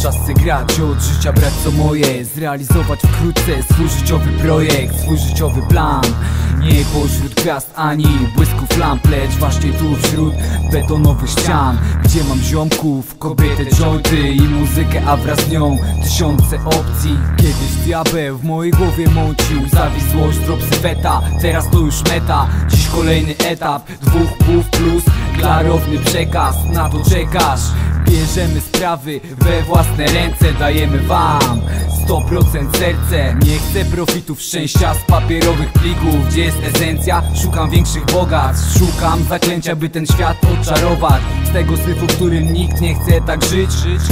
czas se grać, od życia brać co moje, zrealizować wkrótce swój życiowy projekt, swój życiowy plan. Nie pośród gwiazd ani błysków lamp, lecz właśnie tu wśród betonowych ścian, gdzie mam ziomków, kobietę, jointy i muzykę, a wraz z nią tysiące opcji. Kiedyś diabeł w mojej głowie mącił zawisłość, drop syweta, teraz to już meta. Dziś kolejny etap, dwóch płów plus klarowny przekaz. Na to czekasz? Bierzemy sprawy we własne ręce, dajemy wam 100% serce. Nie chcę profitów, szczęścia z papierowych plików. Gdzie jest esencja? Szukam większych bogactw. Szukam zaklęcia, by ten świat odczarować. Z tego syfu, w którym nikt nie chce tak żyć.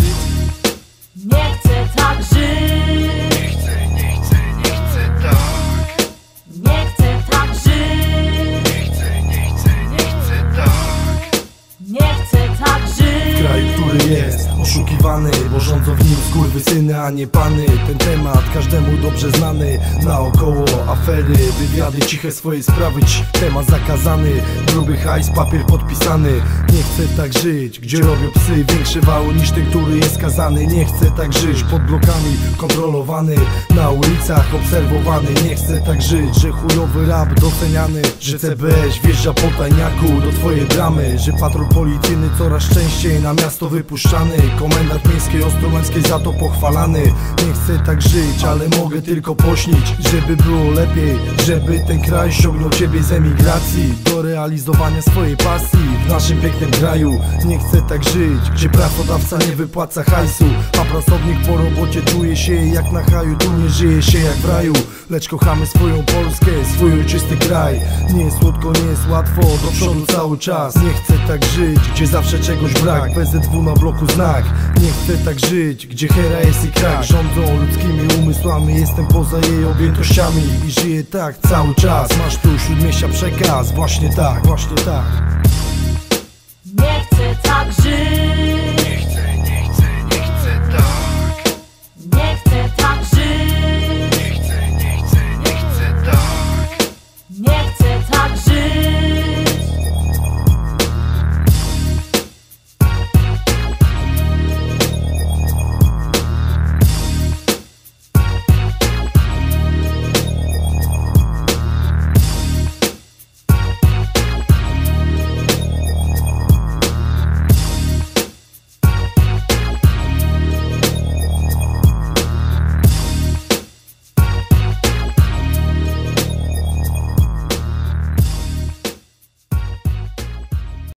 Nie chcę tak żyć. Nie chcę tak. Nie chcę tak żyć. Nie chcę tak. Nie chcę tak żyć. W kraju, który jest oszukiwany, bo rządzą w nim skurwysyny, a nie pany. Ten temat każdemu dobrze znany. Naokoło afery, wywiady, ciche swoje sprawy. Temat zakazany, gruby hajs, papier podpisany. Nie chcę tak żyć, gdzie robią psy większe wały niż ten, który jest skazany. Nie chcę tak żyć, pod blokami kontrolowany, na ulicach obserwowany. Nie chcę tak żyć, że chujowy rap doceniany, że CBS wjeżdża po tajniaku do twojej bramy, że patrol policyjny coraz częściej na miasto wypuszczany, komendant miejskiej Ostrołęckiej za to pochwalany. Nie chcę tak żyć, ale mogę tylko pośnić, żeby było lepiej, żeby ten kraj ściągnął ciebie z emigracji do realizowania swojej pasji w naszym pięknym kraju. Nie chcę tak żyć, gdzie pracodawca nie wypłaca hajsu, a pracownik po robocie czuje się jak na haju. Tu nie żyje się jak w raju, lecz kochamy swoją Polskę, swój ojczysty kraj. Nie jest słodko, nie jest łatwo, do przodu cały czas. Nie chcę tak żyć, gdzie zawsze czegoś brak, PZW na bloku znak. Nie chcę tak żyć, gdzie hera jest i krak rządzą ludzkimi umysłami. Jestem poza jej objętościami i żyję tak cały czas. Masz tu śródmieścia przekaz, właśnie tak, właśnie tak. Nie chcę tak żyć.